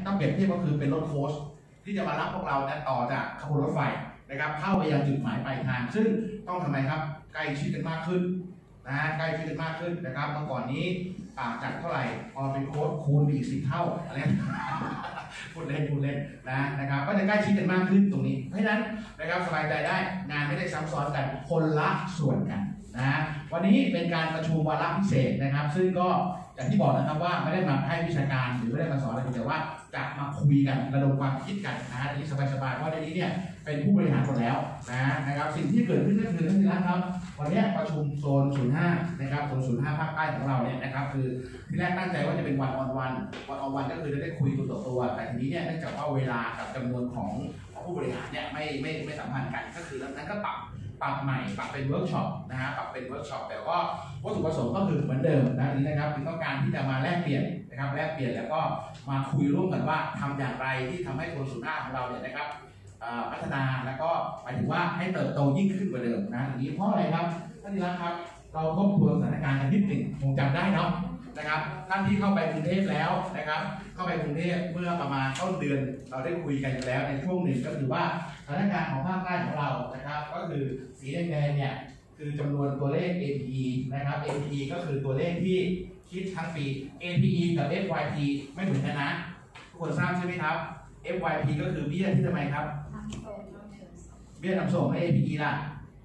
ต้องเปรียบเทียบก็คือเป็นรถโค้ชที่จะมารับพวกเราต่อจากขบวนรถไฟนะครับเข้าไปยังจุดหมายปลายทางซึ่งต้องทำไมครับใกล้ชิดกันมากขึ้นนะใกล้ชิดกันมากขึ้นนะครับเมื่อก่อนนี้จากเท่าไหร่พอเป็นโค้ชคูณไปอีก10 เท่าอะไรพูดเล่นนะครับก็จะใกล้ชิดกันมากขึ้นตรงนี้เพราะฉะนั้นนะครับสบายใจได้งานไม่ได้ซ้ำซ้อนกันคนละส่วนกันนะวันนี้เป็นการประชุมวาระพิเศษนะครับซึ่งก็อย่างที่บอกนะครับว่าไม่ได้มาให้วิชาการหรือไม่ได้มาสอนอะไรแต่ว่าจะมาคุยกันระดมความคิดกันนะอันนี้สบายๆเพราะในนี้เนี่ยเป็นผู้บริหารหมดแล้วนะครับสิ่งที่เกิดขึ้นก็คือท่านที่รักครับวันนี้ประชุมโซน 05 นะครับโซน 05 ภาคใต้ของเราเนี่ยนะครับคือที่แรกตั้งใจว่าจะเป็นวันออนวันก็คือจะได้คุยตัวแต่ทีนี้เนี่ยเนื่องจากว่าเวลากับจำนวนของผู้บริหารเนี่ยไม่สัมพันธ์กันก็คือนั้นก็ปรับใหม่ปรับเป็นเวิร์กช็อปนะฮะปรับเป็นเวิร์กช็อปแต่ก็วัตถุประสงค์ก็คือเหมือนเดิมนะนี้นะครับคือต้องการที่จะมาแลกเปลี่ยนนะครับแลกเปลี่ยนแล้วก็มาคุยร่วมกันว่าทำอย่างไรที่ทำให้โซน 05 ของเราเนี่ยนะครับพัฒนาแล้วก็หมายถึงว่าให้เติบโตยิ่งขึ้นกว่าเดิมนะอย่างนี้เพราะอะไรครับท่านที่รักครับเราทบทวนสถานการณ์กันนิดหนึ่งคงจำได้เนาะนะครับท่านที่เข้าไปกรุงเทพแล้วนะครับเข้าไปกรุงเทพเมื่อประมาณต้นเดือนเราได้คุยกันแล้วในช่วงหนึ่งก็คือว่าสถานการณ์ของภาคใต้ของเรานะครับก็คือสีแดงๆเนี่ยคือจำนวนตัวเลข APE นะครับ APE ก็คือตัวเลขที่คิดทั้งปี APE กับ FYP ไม่เหมือนกันนะทุกคนทราบใช่ไหมครับ FYP ก็คือเบี้ยที่ทำไมครับเบี้ยนำส่งให้ APE ล่ะ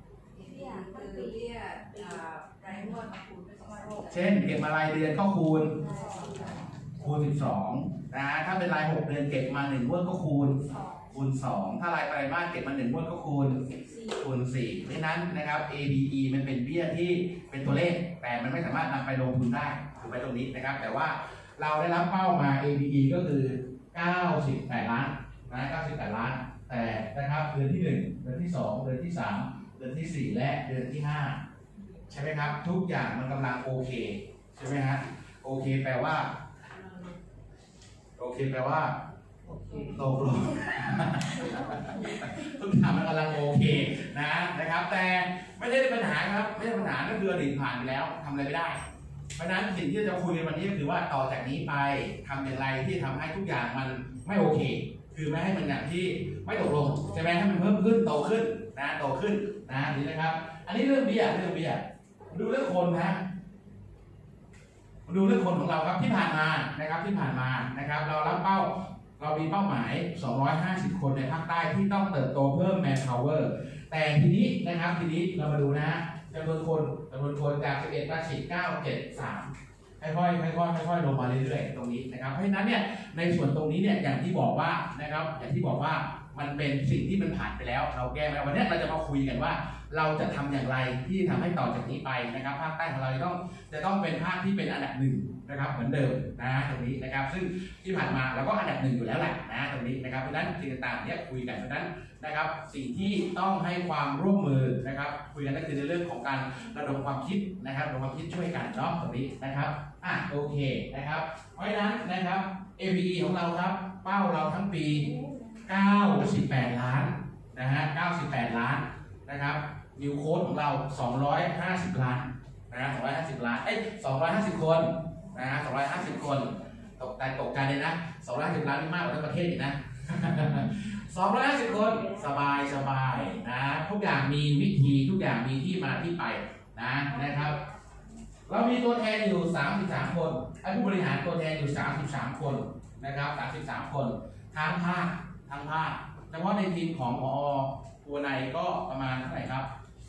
เช่นเก็บมารายเดือนก็คูณ12นะถ้าเป็นราย6 เดือนเก็บมา1 งวดก็คูณ2ถ้ารายไตรมาสเก็บมา1 งวดก็คูณ4เพราะนั้นนะครับ APE มันเป็นเบี้ยที่เป็นตัวเลขแต่มันไม่สามารถนำไปลงทุนได้ถูกไหมตรงนี้นะครับแต่ว่าเราได้รับเป้ามา APE ก็คือ98 ล้านนะ98 ล้านแต่นะครับเดือนที่1เดือนที่2เดือนที่3เดือนที่4และเดือนที่5ใช่ไหมครับทุกอย่างมันกำลังโอเคใช่ไหมฮะโอเคแปลว่าตกลงทุกอย่างมันกำลังโอเคนะครับแต่ไม่ได้ปัญหาครับไม่ใช่ปัญหาก็คืออดีตผ่านไปแล้วทำอะไรไม่ได้เพราะฉะนั้นสิ่งที่จะคุยในวันนี้ก็คือว่าต่อจากนี้ไปทำอย่างไรที่ทำให้ทุกอย่างมันไม่โอเคคือไม่ให้มันอย่างที่ไม่ตกลงใช่ไหมให้มันเพิ่มขึ้นโตขึ้นนี่นะครับอันนี้เรื่องเบี้ยดูเรื่องคนดูเรื่องคนของเราครับที่ผ่านมานะครับเรามีเป้าหมาย250 คนในภาคใต้ที่ต้องเติบโตเพิ่ม manpower แต่ทีนี้เรามาดูนะจำนวนคนจาก11 มาฉีด9 7 3ค่อยๆลงมาเรื่อยๆตรงนี้นะครับเพราะฉะนั้นเนี่ยในส่วนตรงนี้เนี่ยอย่างที่บอกว่ามันเป็นสิ่งที่มันผ่านไปแล้วเราแก้ไม่ได้วันนี้เราจะมาคุยกันว่าเราจะทำอย่างไรที่ทำให้ต่อจากนี้ไปนะครับภาคใต้ของเราจะต้องเป็นภาคที่เป็นอันดับ1นะครับเหมือนเดิมตรงนี้นะครับซึ่งที่ผ่านมาเราก็อันดับ1อยู่แล้วแหละตรงนี้นะครับเพราะฉะนั้นสิ่งต่างๆเนี่ยคุยกันเพราะฉะนั้นนะครับสิ่งที่ต้องให้ความร่วมมือนะครับคุยกันก็คือในเรื่องของการระดมความคิดนะครับระดมความคิดช่วยกันเนาะตรงนี้นะครับโอเคนะครับเพราะฉะนั้นนะครับ APE ของเราครับเป้าเราทั้งปี98 ล้าน98 ล้านนะครับนิวโค้ดของเรา250 ล้าน250 ล้าน250 คน250 คนตกใจเลยนะ250 ล้านนี่มากกว่าทั้งประเทศอีกนะ250 คนสบายนะทุกอย่างมีวิธีทุกอย่างมีที่มาที่ไปนะครับเรามีตัวแทนอยู่33 คนผู้บริหารตัวแทนอยู่33 คนนะครับ33 คนทั้งภาคเฉพาะในทีมของผอ.ตัวในก็ประมาณเท่าไหร่ครับ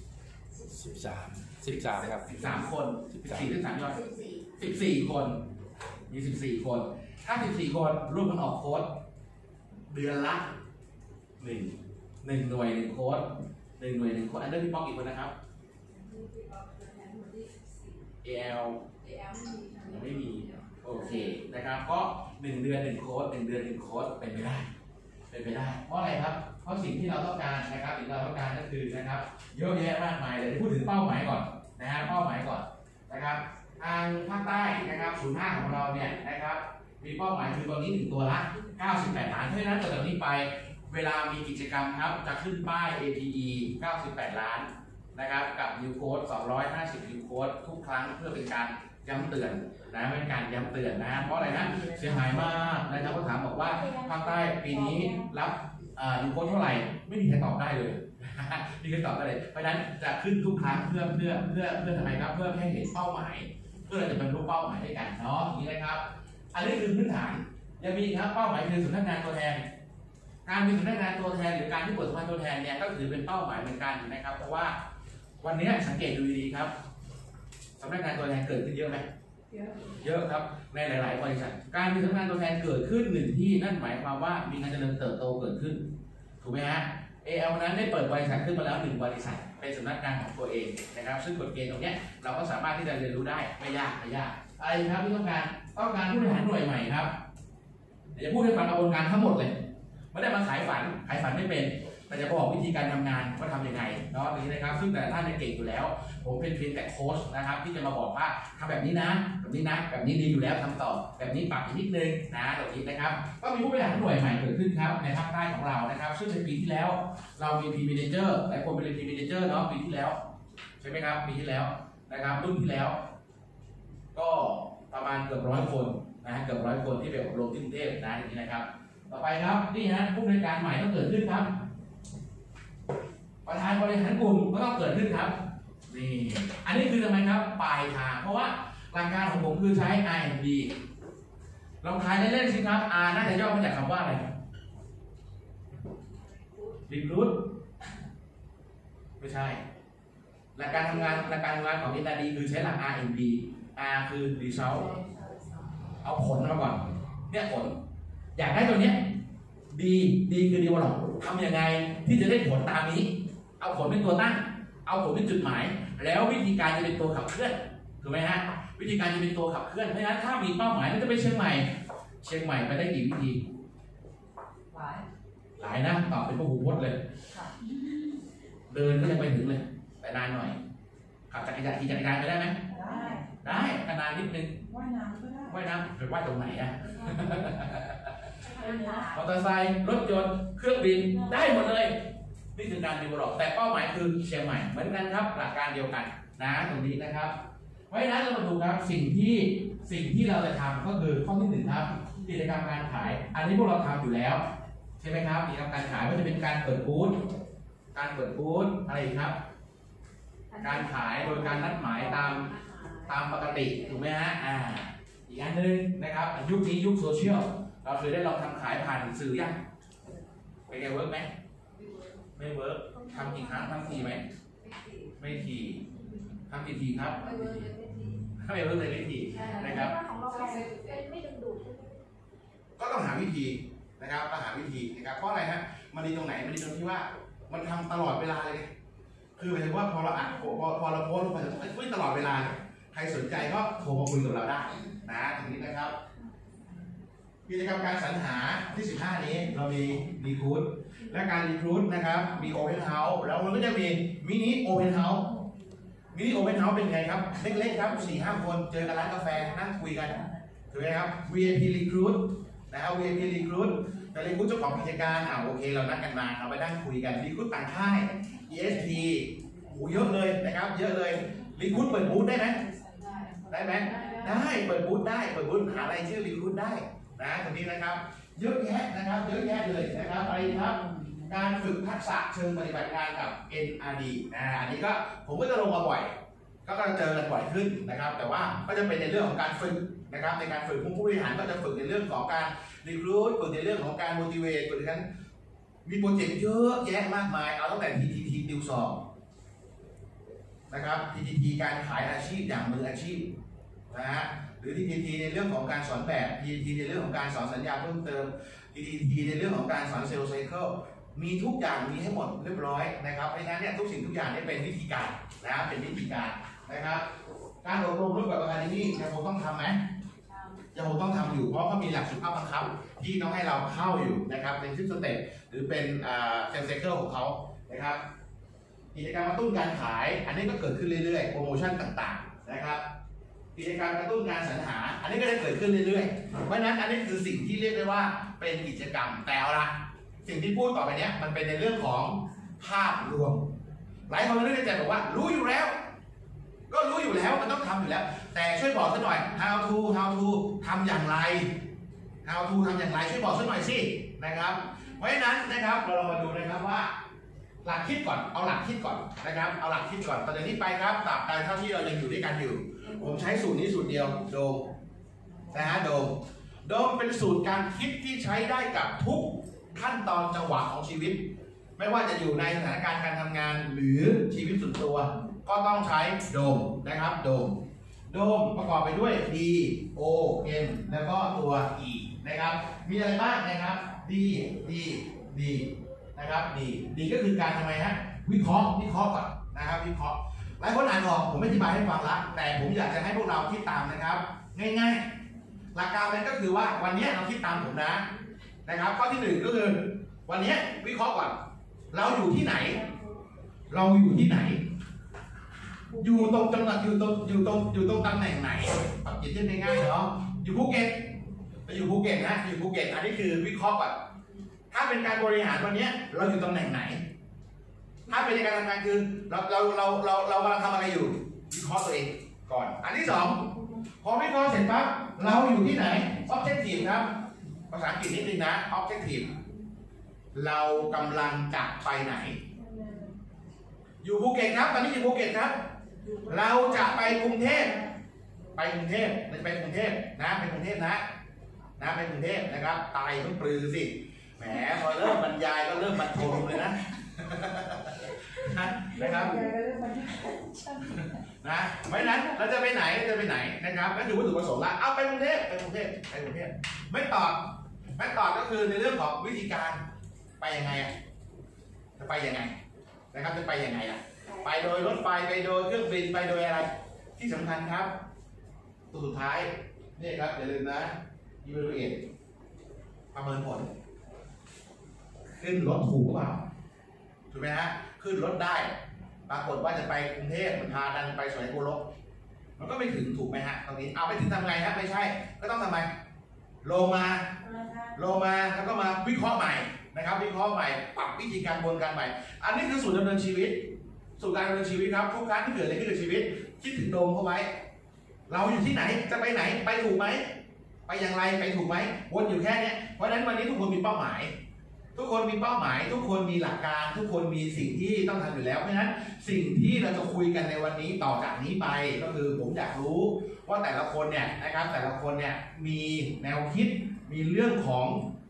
13ครับ13 คน14 หรือ 3 ยอด14 คนมี14 คนถ้า14 คนร่วมกันออกโค้ดเดือนละ1 หน่วย 1 โค้ด1 หน่วย 1 โค้ดอันเดอร์พี่ป๊อกกี่คนนะครับ AL ยังไม่มีโอเคนะครับก็1 เดือน 1 โค้ด1 เดือน 1 โค้ดเป็นไปได้เพราะอะไรครับเพราะสิ่งที่เราต้องการนะครับสิ่งที่เราต้องการก็คือนะครับเยอะแยะมากมายเลยพูดถึงเป้าหมายก่อนเป้าหมายก่อนนะครับทางภาคใต้นะครับ05ของเราเนี่ยนะครับมีเป้าหมายคือตอนนี้1 ตัวละ98 ล้านเพราะฉะนั้นจากนี้ไปเวลามีกิจกรรมครับจะขึ้นป้าย APE 98 ล้านนะครับกับ New Code 250 New Code ทุกครั้งเพื่อเป็นการย้ำเตือนเป็นการย้ำเตือนเพราะอะไรนะเสียหายมากนะครับเขาถามบอกว่าภาคใต้ปีนี้รับอยู่โค้ชเท่าไหร่ไม่มีใครตอบได้เลยมีใครตอบได้เลยเพราะฉะนั้นจะขึ้นทุกครั้งเพื่อทำไมครับเพื่อให้เห็นเป้าหมายเพื่อจะบรรลุเป้าหมายด้วยกันเนาะอย่างนี้นะครับอันนี้คือพื้นฐานยังมีครับเป้าหมายคือสำนักงานตัวแทนการมีสำนักงานตัวแทนหรือการที่เปิดสำนักงานตัวแทนเนี่ยก็ถือเป็นเป้าหมายเหมือนกันนะครับเพราะว่าวันนี้สังเกตดูดีๆครับสำนักงานตัวแทนเกิดขึ้นเยอะไหมเยอะครับในหลายๆบริษัทการมีสำนักงานตัวแทนเกิดขึ้นหนึ่งที่นั่นหมายความว่ามีการเจริญเติบโตเกิดขึ้นถูกไหมฮะAL นั้นได้เปิดบริษัทขึ้นมาแล้ว1บริษัทเป็นสำนักงานของตัวเองนะครับซึ่งกฎเกณฑ์ตรงนี้เราก็สามารถที่จะเรียนรู้ได้ไม่ยากอะไรครับที่ต้องการผู้บริหารหน่วยใหม่ครับเดี๋ยวจะพูดให้ฟังกระบวนการทั้งหมดเลยไม่ได้มาขายฝันไม่เป็นแต่จะบอกวิธีการทำงานว่าทำยังไงเนาะนี้นะครับซึ่งแต่ท่านเก่งอยู่แล้วผมเป็นเพียงแต่โค้ชนะครับที่จะมาบอกว่าทำแบบนี้นะแบบนี้ดีอยู่แล้วทำต่อแบบนี้ปรับอีกนิดนึงนะแบบนี้นะครับก็มีผู้บริหารหน่วยใหม่เกิดขึ้นครับในภาคใต้ของเรานะครับซึ่งในปีที่แล้วเรามีทีม Manager หลายคนเป็นทีม Manager เนาะปีที่แล้วใช่ไหมครับปีที่แล้วนะครับรุ่นที่แล้วก็ประมาณเกือบ100 คนนะเกือบ100 คนที่ไปอบรมที่กรุงเทพนะอย่างนี้นะครับต่อไปครับนี่ฮะผู้บริการใหม่ต้องเกิดขึ้นครับประธานบริหารกลุ่มก็ต้องเกิดขึ้นครับนี่อันนี้คือทำไมครับปลายทางเพราะว่าหลักการของผมคือใช้ R&D ลองทายเล่นๆสิครับ R น่าจะย่อมาจากคำว่าอะไร Recruit ไม่ใช่หลักการทำงานของ R&D คือใช้หลัก R&D R คือ Result เอาผลมาก่อนเนี่ยผลอยากได้ตัวเนี้ยดีคือ develop ทำยังไงที่จะได้ผลตามนี้เอาผลเป็นตัวตั้งเอาผลเป็นจุดหมายแล้ววิธีการจะเป็นตัวขับเคลื่อนถูกไหมฮะวิธีการจะเป็นตัวขับเคลื่อนเพราะฉะนั้นถ้ามีเป้าหมายมันจะไปเชียงใหม่ไปได้กี่วิธีหลายนะตอบเป็นพหูพจน์เลยเดินก็ยังไปถึงเลยแต่นานหน่อยขับจักรยานขี่จักรยานไปได้ไหมได้ขนาดนิดนึงว่ายน้ำก็ได้ว่ายน้ำไปว่ายตรงไหนอะมอเตอร์ไซค์รถยนต์เครื่องบินได้หมดเลยนี่คือการดีเวลลอปแต่เป้าหมายคือเชียงใหม่เหมือนกันครับหลักการเดียวกันนะตรงนี้นะครับเพราะฉะนั้นเรามาดูครับสิ่งที่เราจะทำก็คือข้อที่1ครับกิจกรรมการขายอันนี้พวกเราทำอยู่แล้วใช่ไหมครับกิจกรรมการขายก็จะเป็นการเปิดบูธอะไรอีกครับการขายโดยการนัดหมายตามปกติถูกไหมฮะอีกอันนึงนะครับยุคนี้ยุคโซเชียลเราเคยได้ลองทำขายผ่านสื่อยังเป็นไงเวิร์กไหมไม่เวิร์กทำกี่ครั้งทำทีไหมไม่ทีทำกี่ทีครับไม่เวิร์กเลยไม่ทีนะครับก็ต้องหาวิธีนะครับเพราะอะไรฮะมันดีตรงไหนมันดีตรงที่ว่ามันทำตลอดเวลาเลยคือหมายถึงว่าพอเราอัดพอเราโพสต์ลงไปไม่ตลอดเวลาใครสนใจก็โทรมาคุยกับเราได้นะตรงนี้นะครับกิจกรรมการสรรหาที่15นี้เรามีรีครูทและการรีครูทนะครับมีโอเพนเฮาส์แล้วมันก็จะมีมินิโอเพนเฮาส์เป็นไงครับเล็กๆครับ 4-5 คนเจอกันร้านกาแฟนั่งคุยกันถูกไหมครับ VIP recruit นะครับ VIP recruit แต่recruit เจ้าของกิจการโอเคเรานัดกันมาเราไปนั่งคุยกัน recruit ต่างค่าย ESP เยอะเลยนะครับเยอะเลย recruit เปิดบูธได้ไหมได้เปิดบูธหาอะไรชื่อ recruit ได้นะตรงนี้นะครับเยอะแยะนะครับเยอะแยะเลยนะครับอะไรครับการฝึกทักษะเชิงปฏิบัติงานกับ NRD อันนี้ก็ผมก็จะลงมาบ่อยก็เจอกันบ่อยขึ้นนะครับแต่ว่าก็จะเป็นในเรื่องของการฝึกนะครับในการฝึกผู้บริหารก็จะฝึกในเรื่องของการรีครูทฝึกในเรื่องของการ motivate ฝึกในการมีโปรเจกต์เยอะแยะมากมายเอาตั้งแต่ TTT ติวสอบนะครับ TTT การขายอาชีพอย่างมืออาชีพนะฮะหรือ TTT ในเรื่องของการสอนแบบ TTT ในเรื่องของการสอนสัญญาเพิ่มเติม TTT ในเรื่องของการสอนเซลล์ไซเคิลมีทุกอย่างมีให้หมดเรียบร้อยนะครับเพราะฉะนั้นเนี่ยทุกสิ่งทุกอย่างนี่เป็นวิธีการนะเป็นวิธีการนะครับการอบรมรูปแบบการนี้ยังคงต้องทำไหมยังคงต้องทำอยู่เพราะเขามีหลักสูตรบังคับที่ต้องให้เราเข้าอยู่นะครับเป็นซิสเต็ปหรือเป็นเซลล์ไซเคิลของเขานะครับกิจกรรมกระตุ้นการขายอันนี้ก็เกิดขึ้นเรื่อยๆโปรโมชั่นต่างๆนะครับกิจกรรมกระตุ้นการสรรหาอันนี้ก็ได้เกิดขึ้นเรื่อยๆเพราะฉะนั้นอันนี้คือสิ่งที่เรียกได้ว่าเป็นกิจกรรมแต่เอาละสิ่งที่พูดต่อไปนี้มันเป็นในเรื่องของภาพรวมหลายคนนึกในใจบอกว่ารู้อยู่แล้วก็รู้อยู่แล้วมันต้องทำอยู่แล้วแต่ช่วยบอกสักหน่อย how to ทำอย่างไร how to ทำอย่างไรช่วยบอกสักหน่อยสินะครับเพราะฉะนั้นนะครับเราลองมาดูนะครับว่าหลักคิดก่อนเอาหลักคิดก่อนนะครับเอาหลักคิดก่อนตอนนี้ไปครับตราบใดเท่าที่เรายังอยู่ด้วยกันอยู่ผมใช้สูตรนี้สูตรเดียวโดมนะฮะโดมเป็นสูตรการคิดที่ใช้ได้กับทุกขั้นตอนจังหวะของชีวิตไม่ว่าจะอยู่ในสถานการณ์การทำงานหรือชีวิตส่วนตัวก็ต้องใช้โดมนะครับโดมประกอบไปด้วย D O M แล้วก็ตัว E นะครับมีอะไรบ้างนะครับ D นะครับ D ก็คือการทำไมฮะวิเคราะห์ก่อนนะครับวิเคราะห์หลายคนอ่านออกผมไม่อธิบายให้ฟังละแต่ผมอยากจะให้พวกเราคิดตามนะครับง่ายๆหลักการมันก็คือว่าวันนี้เราคิดตามผมนะครับข้อที่1ก็คือวันนี้วิเคราะห์ก่อนเราอยู่ที่ไหนอยู่ตรงจังหวัดอยู่ตรงตำแหน่งไหนปรับเปลี่ยนง่ายๆเนาะอยู่ภูเก็ตนะอยู่ภูเก็ตอันนี้คือวิเคราะห์ก่อนถ้าเป็นการบริหารวันนี้เราอยู่ตำแหน่งไหนถ้าเป็นในการทำงานคือเรากำลังทำอะไรอยู่วิเคราะห์ตัวเองก่อนอันที่2พอวิเคราะห์เสร็จปั๊บเราอยู่ที่ไหน objective ครับภาษาอังกฤษนิดนึงนะ objective เรากำลังจะไปไหนอยู่ภูเก็ตครับตอนนี้อยู่ภูเก็ตครับเราจะไปกรุงเทพนะไปกรุงเทพนะครับตายต้องปลือสิแหมพอเริ่มบรรยายก็เริ่มบรรทมเลยนะนะครับนะเพราะนั้นเราจะไปไหนนะครับก็ดูวัตถุประสงค์ละเอาไปกรุงเทพไม่ตอบก็คือในเรื่องของวิธีการไปยังไงจะไปยังไงนะครับจะไปยังไงไปโดยรถไฟไปโดยเครื่องบินไปโดยอะไรที่สำคัญครับตัวสุดท้ายนี่ครับอย่าลืมนะ evaluate ประเมินผลขึ้นรถถูกหรือเปล่าถูกไหมฮะขึ้นรถได้ปรากฏว่าจะไปกรุงเทพมันพาดันไปสวนโกลกมันก็ไม่ถึงถูกไหมฮะตรงนี้เอาไปถึงทำไงฮะไม่ใช่ก็ต้องทำไมลงมาแล้วก็มาวิเคราะห์ใหม่นะครับวิเคราะห์ใหม่ปรับวิธีการบนการใหม่อันนี้คือสูตรดำเนินชีวิตครับทุกครั้งที่เกิดอะไรขึ้นกับชีวิตคิดถึงโดมเข้าไว้เราอยู่ที่ไหนจะไปไหนไปถูกไหมไปอย่างไรไปถูกไหมวนอยู่แค่นี้เพราะฉะนั้นวันนี้ทุกคนมีเป้าหมายทุกคนมีหลักการทุกคนมีสิ่งที่ต้องทำอยู่แล้วเพราะฉะนั้นสิ่งที่เราจะคุยกันในวันนี้ต่อจากนี้ไปก็คือผมอยากรู้ว่าแต่ละคนเนี่ยนะครับมีแนวคิดมีเรื่องของ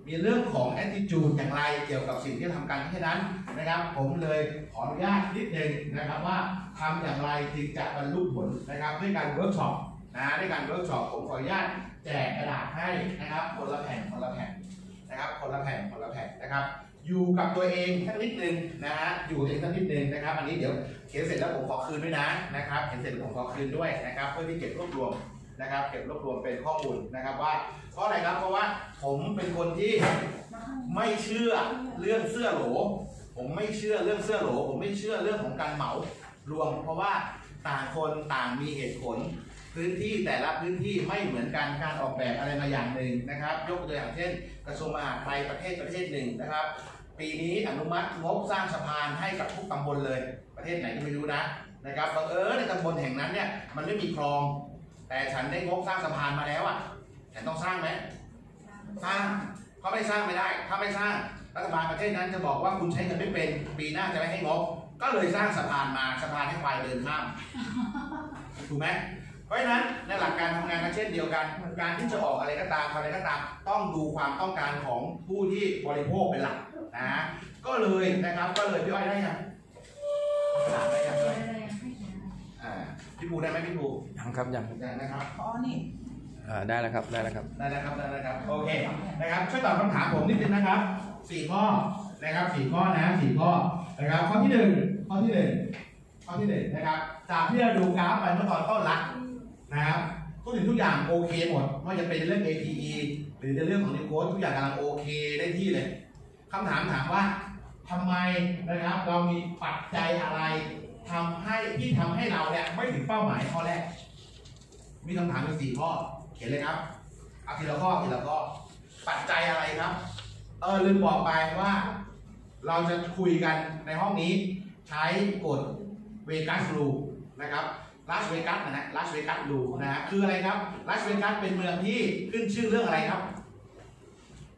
attitude อย่างไรเกี่ยวกับสิ่งที่ทำกันเพราะฉะนั้นนะครับผมเลยขออนุญาตนิดนึงนะครับว่าทำอย่างไรจึงจะบรรลุผลนะครับด้วยการเวิร์กช็อปด้วยการเวิร์กช็อปผมขออนุญาตแจกกระดาษให้นะครับคนละแผ่นนะครับคนละแผ่นนะครับอยู่กับตัวเองสักนิดนึงนะฮะอยู่กับตัวเองสักนิดนึงนะครับอันนี้เดี๋ยวเขียนเสร็จแล้วผมขอคืนด้วยนะครับเขียนเสร็จผมขอคืนด้วยนะครับเพื่อที่เก็บรวบรวมนะครับเก็บรวบรวมเป็นข้อมูลนะครับว่าเพราะอะไรครับเพราะว่าผมเป็นคนที่ไม่เชื่อเรื่องเสื้อโหลผมไม่เชื่อเรื่องของการเหมารวมเพราะว่าต่างคนต่างมีเหตุผลพื้นที่แต่ละพื้นที่ไม่เหมือนกันการออกแบบอะไรมาอย่างหนึ่งนะครับยกตัวอย่างเช่นกระทรวงมหาดไทยประเทศหนึ่งนะครับปีนี้อนุมัติงบสร้างสะพานให้กับทุกตำบลเลยประเทศไหนก็ไม่รู้นะครับบังเอิญในตำบลแห่งนั้นเนี่ยมันไม่มีคลองแต่ฉันได้งบสร้างสะพานมาแล้วฉันต้องสร้างไหมสร้างเขาไม่สร้างไม่ได้ถ้าไม่สร้างรัฐบาลประเทศนั้นจะบอกว่าคุณใช้เงินไม่เป็นปีหน้าจะไม่ให้งบก็เลยสร้างสะพานให้ควายเดินข้ามถูกไหมเพราะฉะนั้นในหลักการทำงานก็เช่นเดียวกันการที่จะออกอะไรก็ตามต้องดูความต้องการของผู้ที่บริโภคเป็นหลักก็เลยนะครับพี่อ้อยได้ยังได้ยังด้วยพี่ภูได้ไหมพี่ภูยังครับนะครับอ๋อนี่ได้แล้วครับโอเคนะครับช่วยตอบคำถามผมนิดนึงนะครับ4 ข้อนะครับ4 ข้อนะครับข้อที่1นะครับจากที่เราดูกราฟไปเมื่อตอนต้นละนะครับทุกอย่างโอเคหมดไม่ว่าจะเป็นเรื่อง ATE หรือในเรื่องของ New Code ทุกอย่างกำลังโอเคได้ที่เลยคำถามว่าทำไมนะครับเรามีปัจจัยอะไรทำให้เราเนี่ยไม่ถึงเป้าหมายข้อแรกมีคำถามอยู่4 ข้อเขียนเลยครับเอาทีละข้อปัจจัยอะไรครับลืมบอกไปว่าเราจะคุยกันในห้องนี้ใช้กฎเวกัสรูนะครับลาสเวกัสรูนะคืออะไรครับลาสเวกัสเป็นเมืองที่ขึ้นชื่อเรื่องอะไรครับ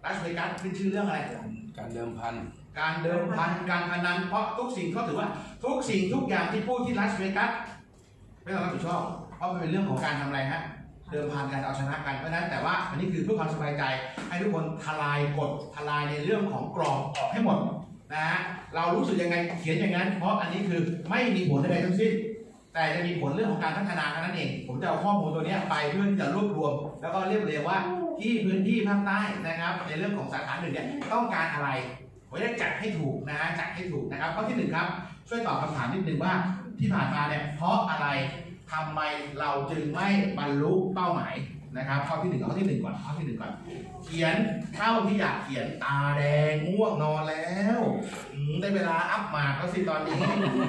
ลาสเวกัสขึ้นชื่อเรื่องอะไรการเดิมพันการเดิมพันการพนันเพราะทุกสิ่งเขาถือว่าทุกสิ่งทุกอย่างที่พูดที่ลาสเวกัสไม่ต้องรับผิดชอบเพราะมันเป็นเรื่องของการทำอะไรฮะเดิมพันการเอาชนะกันเพราะนั้นแต่ว่าอันนี้คือเพื่อความสบายใจให้ทุกคนทลายกฎทลายในเรื่องของกรอบออกให้หมดนะฮะเรารู้สึกยังไงเขียนอย่างนั้นเพราะอันนี้คือไม่มีผลใดทั้งสิ้นแต่จะมีผลเรื่องของการพัฒนาแค่นั้นเองผมจะเอาข้อมูลตัวนี้ไปเพื่อจะรวบรวมแล้วก็เรียบเรียงว่าที่พื้นที่ภาคใต้นะครับในเรื่องของสาขาหนึ่งเนี่ยต้องการอะไรผมจะจัดให้ถูกนะฮะจัดให้ถูกนะครับข้อที่หนึ่งครับช่วยตอบคำถามนิดนึงว่าที่ผ่านมาเนี่ยเพราะอะไรทำไมเราจึงไม่บรรลุเป้าหมายนะครับข้อที่หนึ่งข้อที่หนึ่งก่อนข้อที่หนึ่งก่อนเขียนเท่าที่อยากเขียนตาแดงง่วงนอนแล้วได้เวลาอัพมาก็สิตอนนี้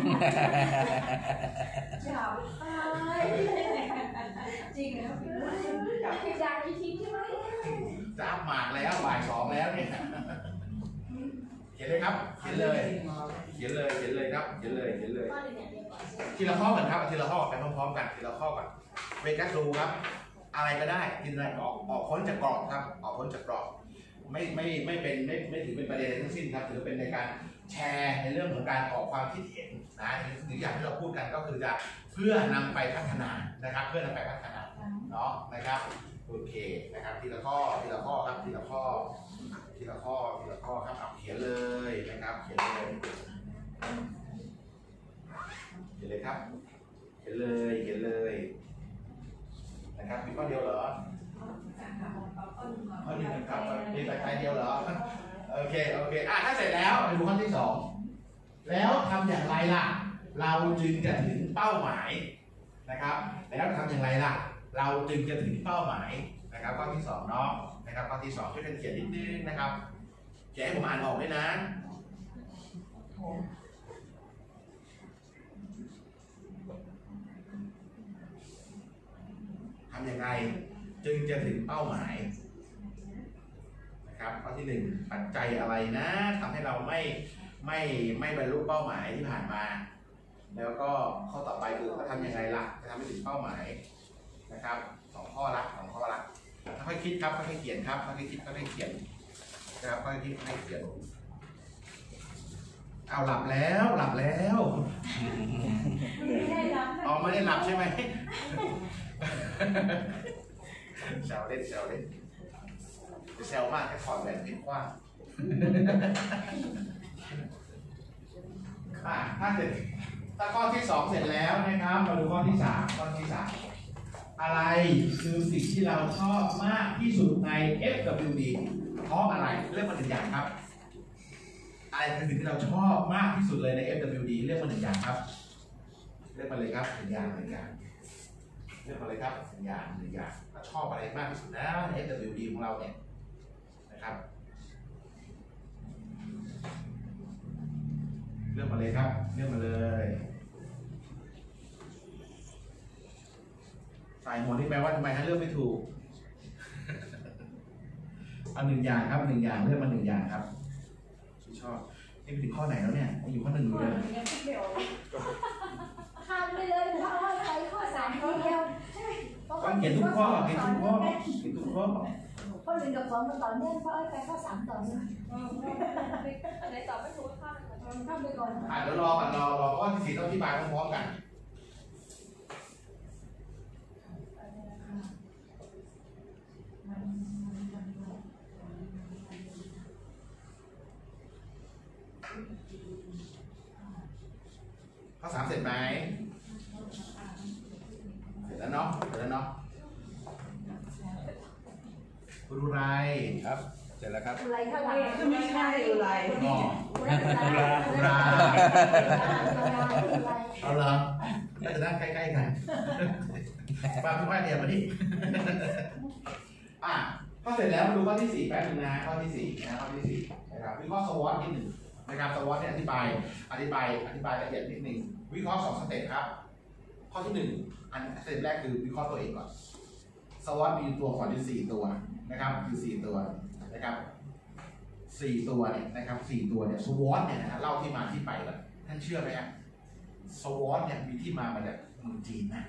จริงแล้วอยากคิดใช่ไหมจะอัพมาแล้วบ่ายสองแล้วเนี่ยเขียนเลยครับเขียนเลยเขียนเลยเขียนเลยครับเขียนเลยเขียนเลยทีละข้อกันครับทีละข้อไปพร้อมๆกันทีละข้อกันเวกัสรูครับอะไรก็ได้กินอะไรออกพ้นจากกรอบครับออกพ้นจากกรอบไม่เป็นไม่ถือเป็นประเด็นทั้งสิ้นครับถือเป็นในการแชร์ในเรื่องของการออกความคิดเห็นนะหรืออย่างที่เราพูดกันก็คือจะเพื่อนำไปพัฒนานะครับเพื่อนำไปพัฒนาเนาะนะครับโอเคนะครับทีละข้อทีละข้อครับทีละข้อทีละข้อทีละข้อครับเอาเขียนเลยนะครับเขียนเลยเขียนเลยครับเขียนเลยเขียนเลยนะครับมีข้อเดียวเหรอข้อนี้เป็นกับมีแต่ใครเดียวเหรอโอเคโอเคถ้าเสร็จแล้วไปดูข้อที่สองแล้วทำอย่างไรล่ะเราจึงจะถึงเป้าหมายนะครับแล้วทำอย่างไรล่ะเราจึงจะถึงเป้าหมายนะครับข้อที่สองเนาะนะครับข้อที่สองช่วยกันเขียนนิดนึงนะครับเขียนให้ผมอ่านออกด้วยนะทำอย่างไรจึงจะถึงเป้าหมายนะครับข้อที่หนึ่งปัจจัยอะไรนะทำให้เราไม่บรรลุเป้าหมายที่ผ่านมาแล้วก็ข้อต่อไปคือทำยังไงล่ะจะทำให้ถึงเป้าหมายนะครับสองข้อละค่อยคิดครับค่อยเขียนครับค่อยคิดค่อยเขียนนะครับค่อยคิดค่อยเขียนเอาหลับแล้วอ๋อไม่ได้หลับใช่ไหมแซวเล่นจะแซวมากแค่ถอดแหวนผิดกว้างถ้าข้อที่2เสร็จแล้วนะครับมาดูข้อที่3อะไรคือสิ่งที่เราชอบมากที่สุดใน FWD เพราะอะไรเรื่องมา1อย่างครับอะไรคือสิ่งที่เราชอบมากที่สุดเลยใน FWD เรื่องมา1อย่างครับเรื่องมาเลยครับ1อย่างเรื่องมาเลยครับ1อย่างเราชอบอะไรมากที่สุดนะใน FWD ของเราเนี่ยนะครับเรื่องมาเลยครับเรื่องมาเลยใส่หมวดที่แปลว่าทำไมเลือกไม่ถูกเอา1อย่างครับ1อย่างเลือกมา1อย่างครับที่ชอบนี่ไปถึงข้อไหนแล้วเนี่ยอยู่ข้อ1อยู่เลยข้ามไปเลยเพราะว่าไปข้อ3ข้อเดียวก็เขียนทุกข้อข้อ1กับ2 ก็ต่อเนื่องเพราะไปข้อ3ต่อเนื่องไหนตอบไม่ถูกข้ามไปก่อนเดี๋ยวรอก่อนรอข้อที่4ต้องอธิบายพร้อมๆกันข้อ3เสร็จไหมเสร็จแล้วเนาะคุณอุไรครับเสร็จแล้วครับอุไรข้างหลังไม่ใช่อุไรเอาเหรอน่าจะนั่งใกล้ๆกันฟังพี่ว่าเดียวมาดิข้อเสร็จแล้วมาดูข้อที่4แป๊บนึงนะข้อที่4นะครับวิเคราะห์สวอตนิดหนึ่งนะครับสวอตเนี่ยอธิบายละเอียดนิดหนึ่งวิเคราะห์2สเต็ปครับข้อที่1อันสเต็ปแรกคือวิเคราะห์ตัวเองก่อนสวอตมีตัวก่อนอยู่4ตัวนะครับอยู่4ตัวนะครับ4ตัวเนี่ยนะครับ4ตัวเนี่ยสวอตเนี่ยนะเล่าที่มาที่ไปก่อนท่านเชื่อไหมฮะสวอตเนี่ยมีที่มาจากเมืองจีนนะ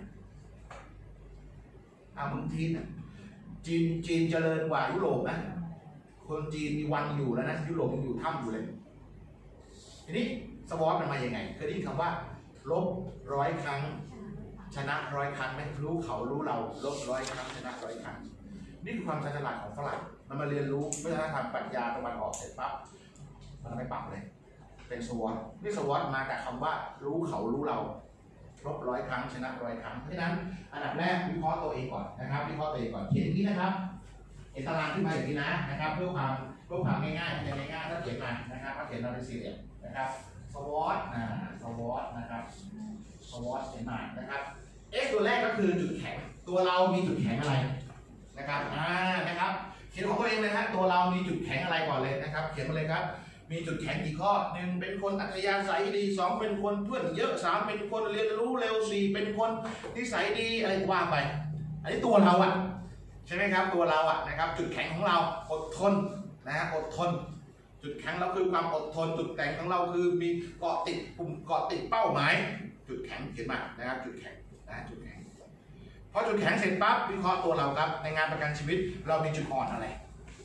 เมืองจีนน่ะจีนเจริญกว่ายุโรปนะคนจีนมีวันอยู่แล้วนะยุโรปยังอยู่ถ้ำอยู่เลยทีนี้สวอตมันมาอย่างไงเคยได้ยินคำว่าลบ100 ครั้งชนะ100 ครั้งไหมรู้เขารู้เราลบ100 ครั้งชนะ100 ครั้งนี่คือความฉลาดของฝรั่งมันมาเรียนรู้วัฒนธรรมปรัชญาตะวันออกเสร็จปั๊บมันไม่ปรับเลยเป็นสวอตนี่สวอตมาจากคำว่ารู้เขารู้เราลบ100 ครั้งชนะ100 ครั้งเพราะฉะนั้นอันดับแรกวิเคราะห์ตัวเองก่อนนะครับวิเคราะห์ตัวเองก่อนเขียนอย่างนี้นะครับเอกตารางขึ้นมาอย่างนี้นะครับเพื่อความง่ายๆง่ายๆถ้าเขียนมานะครับถ้าเขียนเราเป็นสี่เหลี่ยมนะครับสวอตสวอตนะครับสวอตเขียนมานะครับตัวแรกก็คือจุดแข็งตัวเรามีจุดแข็งอะไรนะครับนะครับเขียนของตัวเองเลยฮะตัวเรามีจุดแข็งอะไรก่อนเลยนะครับเขียนมาเลยครับมีจุดแข็งกี่ข้อ1เป็นคนอัธยาศัยดี2เป็นคนเพื่อนเยอะ3เป็นคนเรียนรู้เร็ว4เป็นคนนิสัยดีอะไรว่าไปอันนี้ตัวเราอะใช่ไหมครับตัวเราอะนะครับจุดแข็งของเราอดทนนะอดทนจุดแข็งเราคือความอดทนจุดแข็งของเราคือมีเกาะติดปุ่มเกาะติดเป้าหมายจุดแข็งเขียนมานะครับจุดแข็งจุดแข็งพอจุดแข็งเสร็จปั๊บวิเคราะห์ตัวเราครับในงานประกันชีวิตเรามีจุดอ่อนอะไร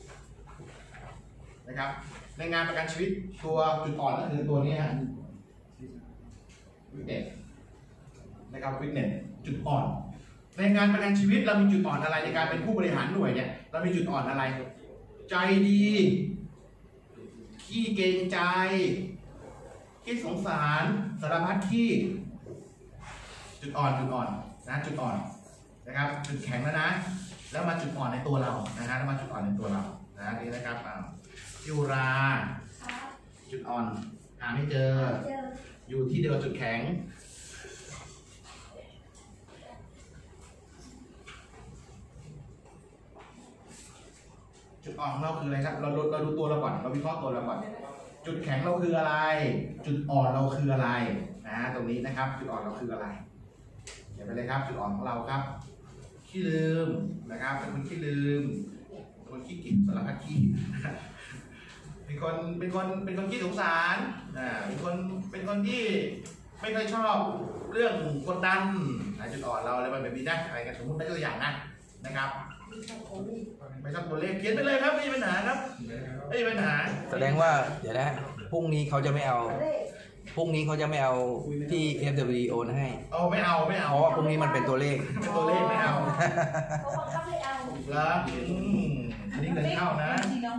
นะครับในงานประกันชีวิตตัวจุดอ่อนก็คือตัวนี้ฮะวิกเนสนะครับวิกเนสจุดอ่อนในงานประกันชีวิตเรามีจุดอ่อนอะไรในการเป็นผู้บริหารหน่วยเนี่ยเรามีจุดอ่อนอะไรใจดีขี้เกรงใจขี้สงสารสารพัดขี้จุดอ่อนนะจุดอ่อนนะครับจุดแข็งแล้วนะแล้วมาจุดอ่อนในตัวเรานะฮะแล้วมาจุดอ่อนในตัวเรานะนี่นะครับยูราจุดอ่อนหาไม่เจออยู่ที่เดียวจุดแข็งจุดอ่อนของเราคืออะไรครับเราดูตัวเราก่อนเราวิเคราะห์ตัวเราก่อนจุดแข็งเราคืออะไรจุดอ่อนเราคืออะไรตรงนี้นะครับจุดอ่อนเราคืออะไรเขียนไปเลยครับจุดอ่อนของเราครับขี้ลืมนะครับเป็นคนขี้ลืมเป็นคนขี้เกียจสารพัดขี้เป็นคนขี้สงสารเป็นคนที่ไม่ค่อยชอบเรื่องกดดันจุดอ่อนเราอะไรแบบนี้นะอะไรกันสมมติได้ตัวอย่างนะครับไม่ชอบตัวเลขเขียนไปเลยครับไม่มีปัญหาครับไม่มีปัญหาแสดงว่าเดี๋ยวนะพรุ่งนี้เขาจะไม่เอาที่ FW โอนให้ไม่เอาเพราะว่าพรุ่งนี้มันเป็นตัวเลขไม่เอาเขาบังคับให้เอาแล้วอันนี้เงินเข้านะ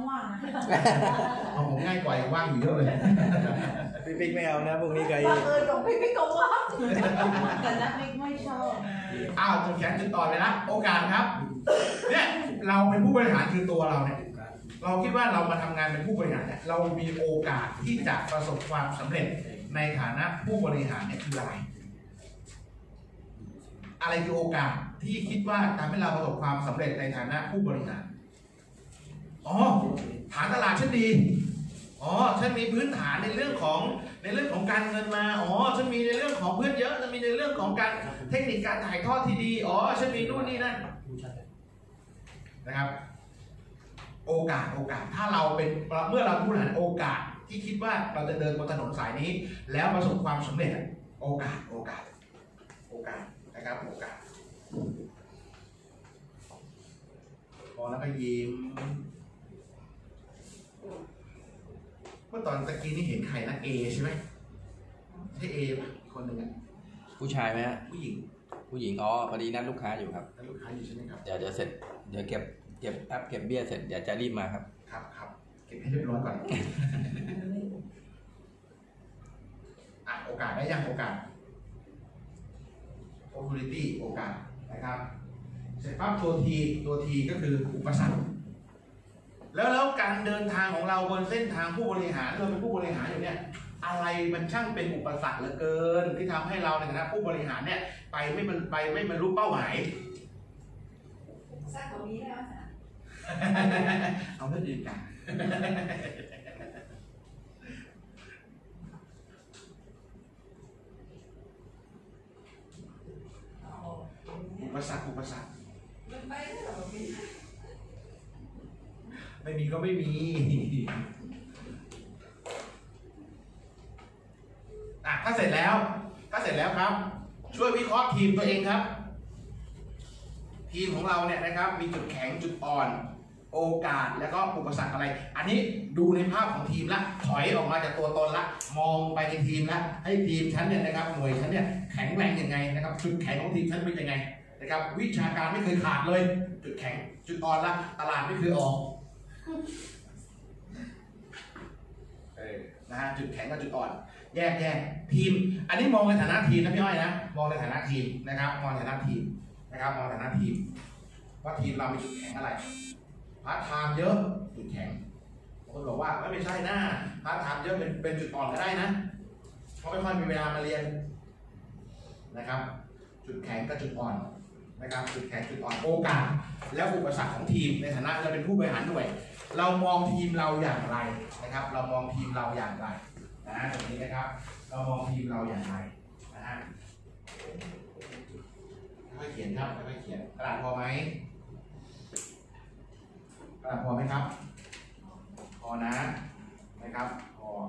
ผมง่ายกว่าว่างอยู่เยอะเลยพี่ปิ๊กไม่เอานะพรุ่งนี้ใครของพี่ปิ๊กก็ว่างแต่นักปิ๊กไม่ชอบจุดแข็งจุดอ่อนเลยนะโอกาสครับเนี่ยเราเป็นผู้บริหารคือตัวเราเนี่ยเราคิดว่าเรามาทำงานเป็นผู้บริหารเนี่ยเรามีโอกาสที่จะประสบความสำเร็จในฐานะผู้บริหารเนี่ยคืออะไรคือโอกาสที่คิดว่าทำให้เราประสบความสำเร็จในฐานะผู้บริหารฐานตลาดฉันดีฉันมีพื้นฐานในเรื่องของการเงินมาฉันมีในเรื่องของเพื่อนเยอะฉันมีในเรื่องของการเทคนิคการถ่ายทอดที่ดีฉันมีนู่นนี่นั่นนะครับโอกาสถ้าเราเป็นเมื่อเราผู้บริหารโอกาสที่คิดว่าเราจะเดินบนถนนสายนี้แล้วประสบความสำเร็จโอกาสนะครับโอกาสพอแล้วก็ยิ้มเมื่อตอนตะกี้นี่เห็นใครนะเอใช่ไหมใช่เอป่ะคนหนึ่งผู้ชายไหมฮะผู้หญิงพอดีนัดลูกค้าอยู่ครับนัดลูกค้าอยู่ใช่ไหมครับเดี๋ยวเสร็จเดี๋ยวเก็บแอปเก็บเบี้ยเสร็จเดี๋ยวจะรีบมาครับครับเก็บให้เรียบร้อยก่อนโอกาสได้ยังโอกาส opportunity โอกาสนะครับเสร็จปั๊บตัวทีก็คืออุปสรรคแล้วการเดินทางของเราบนเส้นทางผู้บริหารเราเป็นผู้บริหารอยู่เนี่ยอะไรมันช่างเป็นอุปสรรคเหลือเกินที่ทำให้เราในฐานะผู้บริหารเนี่ยไปไม่บรรลุเป้าหมายสร้างของนี้แล้วเอาเรื่องอื่นกันอุปสรรคไม่มีก็ไม่มีถ้าเสร็จแล้วครับช่วยวิเคราะห์ทีมตัวเองครับทีมของเราเนี่ยนะครับมีจุดแข็งจุดอ่อนโอกาสแล้วก็อุปสรรคอะไรอันนี้ดูในภาพของทีมละถอยออกมาจากตัวตนละมองไปในทีมละให้ทีมฉันเนี่ยนะครับหน่วยฉันเนี่ยแข็งแรงยังไงนะครับจุดแข็งของทีมฉันเป็นยังไงนะครับวิชาการไม่เคยขาดเลยจุดแข็งจุดอ่อนละตลาดไม่เคยออกนะฮะจุดแข็งกับจุดอ่อนแยกทีมอันนี้มองในฐานะทีมนะพี่อ้อยนะมองในฐานะทีมนะครับมองในฐานะทีมนะครับมองในฐานะทีมว่าทีมเรามีจุดแข็งอะไรพาร์ทไทม์เยอะจุดแข็งบางคนบอกว่าไม่ใช่นะพาร์ทไทม์เยอะเป็นจุดอ่อนก็ได้นะเพราะไม่ค่อยมีเวลามาเรียนนะครับจุดแข็งกับจุดอ่อนนะครับจุดแข็งจุดอ่อนโอกาสแล้วอุปสรรคของทีมในฐานะเราเป็นผู้บริหารหน่วยเรามองทีมเราอย่างไรนะครับเรามองทีมเราอย่างไรนะตรงนี้นะครับเรามองทีมเราอย่างไรนะฮะค่อยเขียนครับค่อยเขียนกระดาษพอไหมกระดาษพอไหมครับพอนะครับพอ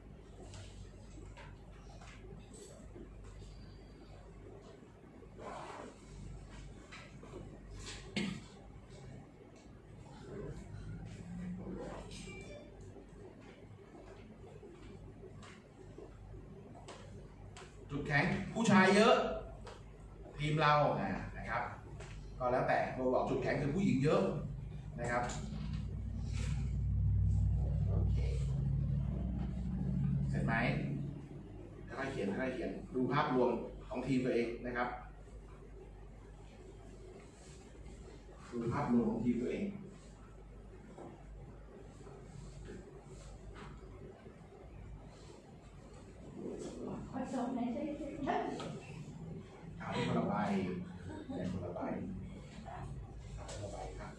จุดแข็งผู้ชายเยอะทีมเรานะครับก็แล้วแต่เราบอกจุดแข็งคือผู้หญิงเยอะนะครับโอเคเสร็จไหมค่อยๆเขียนดูภาพรวมของทีมตัวเองนะครับดูภาพรวมของทีมตัวเองเอาคนละใบคนละใบครับ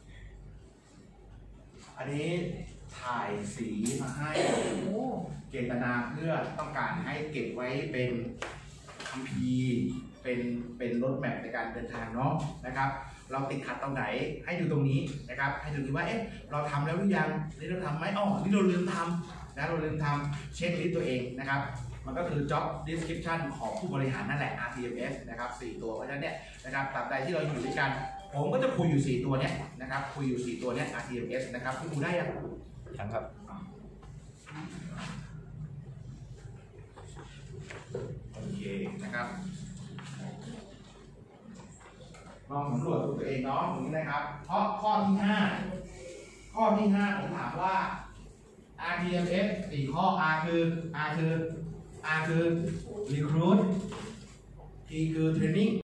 อันนี้ถ่ายสีมาให้เจตนาเพื่อต้องการให้เก็บไว้เป็นคัมภีร์เป็นรถแมพในการเดินทางเนาะนะครับเราติดขัดตรงไหนให้ดูตรงนี้นะครับให้ดูที่ว่าเราทำแล้วหรือยังนี่เราทำไหมนี่เราลืมทำนะเราลืมทำเช็คลิสต์ตัวเองนะครับมันก็คือ job description ของผู้บริหารนั่นแหละ RTMS นะครับ4ตัวเพราะฉะนั้นเนี่ยนะครับตราบใดที่เราอยู่ด้วยกันผมก็จะคุยอยู่4ตัวเนี้ยนะครับคุยอยู่4ตัวเนี้ย RTMS นะครับคุณดูได้ยังครับโอเคนะครับลองสำรวจตัวเองเนาะตรงนี้นะครับเพราะข้อที่5ผมถามว่า RTMS 4 ข้อ R คือ recruit T คือ training